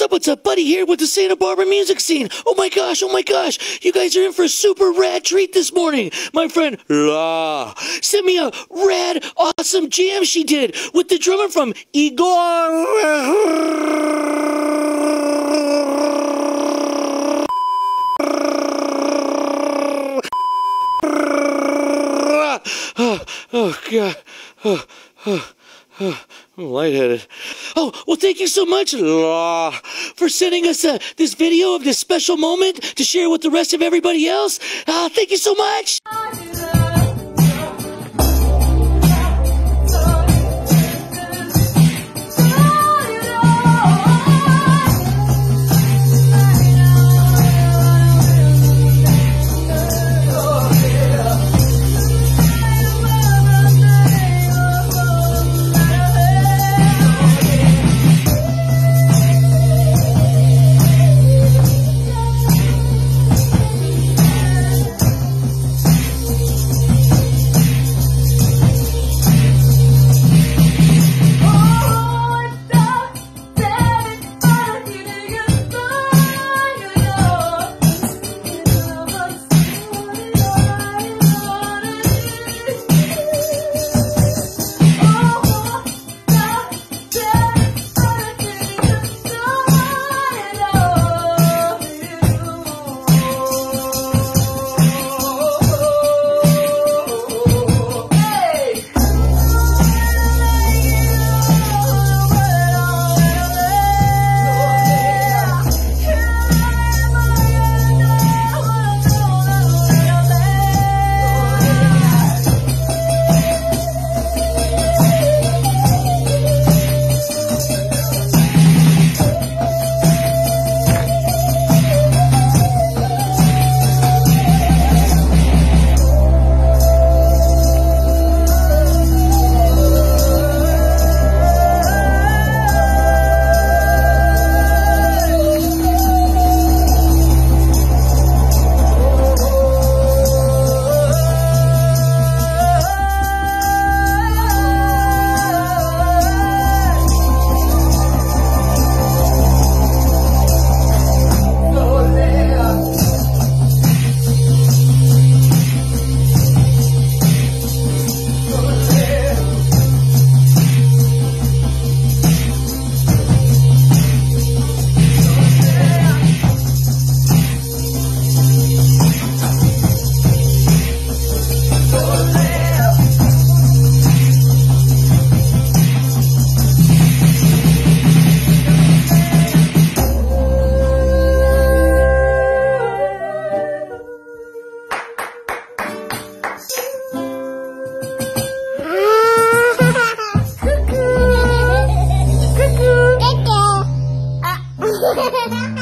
up? What's up? Buddy here with the Santa Barbara music scene. Oh my gosh, you guys are in for a super rad treat this morning. My friend Laure sent me a rad, awesome jam she did with the drummer from Igor. Oh God. I'm lightheaded. Oh, well, thank you so much, Laure, for sending us this video of this special moment to share with the rest of everybody else. Thank you so much.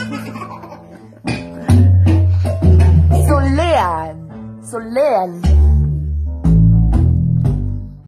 Solean.